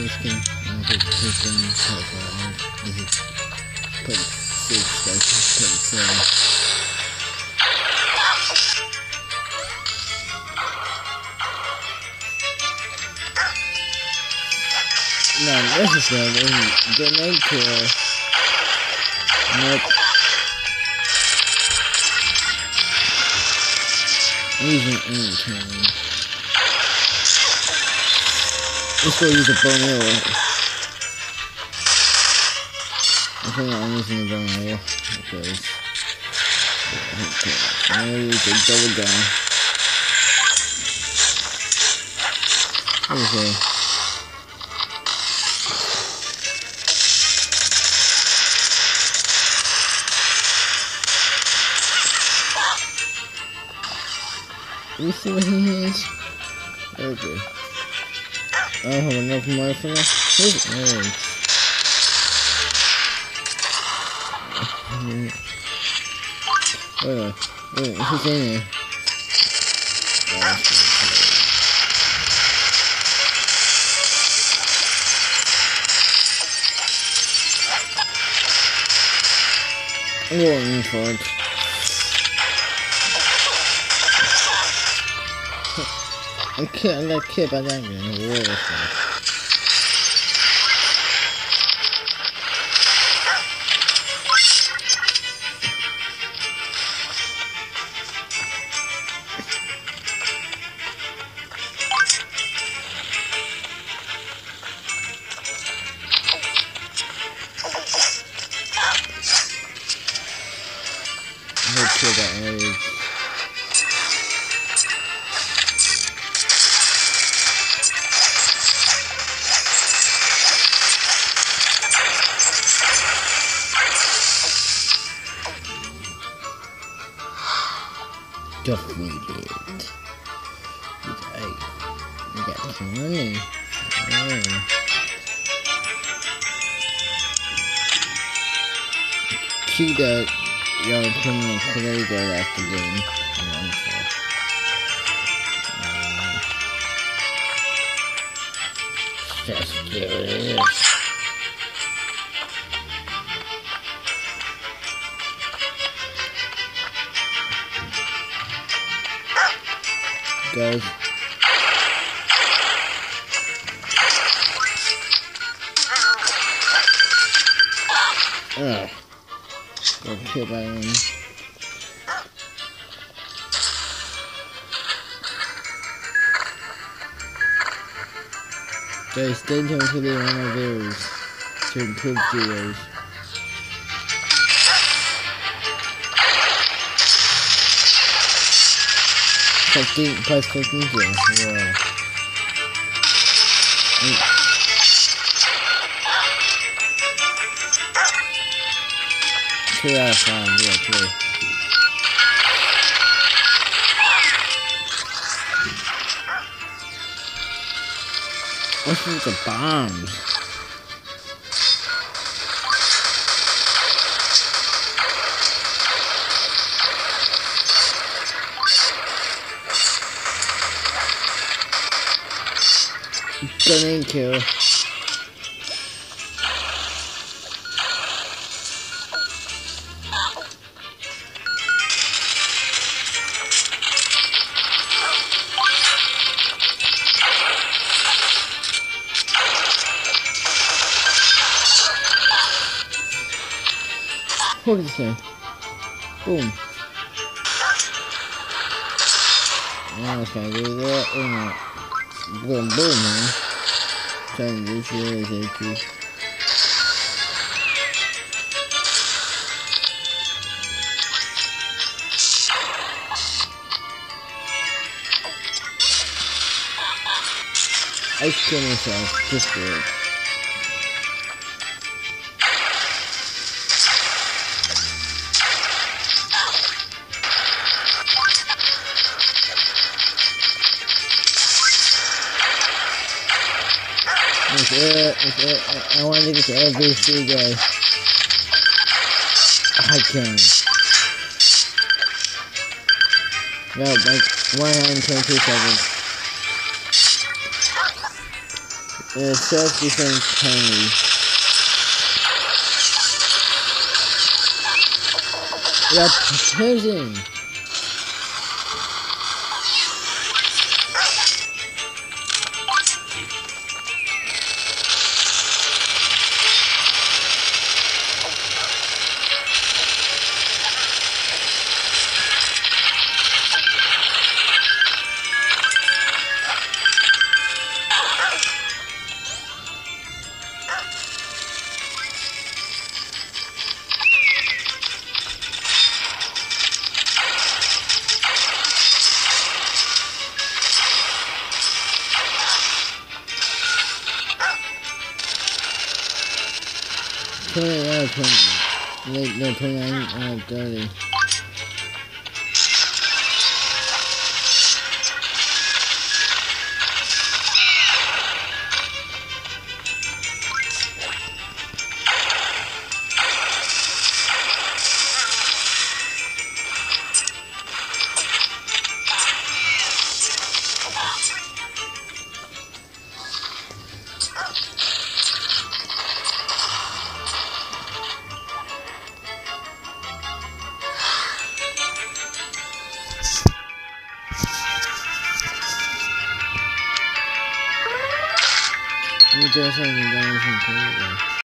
this game. I'm gonna put this game this is put 6, that's put 7. No, this is not the main kill. Nope. Using any time. Let's go use a bone arrow. I think I'm using a bone arrow because I'm gonna use a double gun. Okay. You see what he has? Okay. I don't have enough money for that. Wait, who's in there? I'm going for it. I got killed by that man. Kill that area. Defeated. We got some money. She got young criminal play that after game. Just do this. Guys. Got killed by him. Guys, stay tuned for the one of videos to improve videos. Plus 15 kills. Wow. 2 out of 5, yeah, 2. What's with the bombs? Gun kill. What is that? Boom. Now it's gonna do that. Boom, boom, man. Trying to do shit too. I kill myself just for it. I want to get to LBC, guys. I can. No, like 122 seconds. self-defense penalty. Yeah, prison. No, 29, 30.你这上面刚刚是可以的。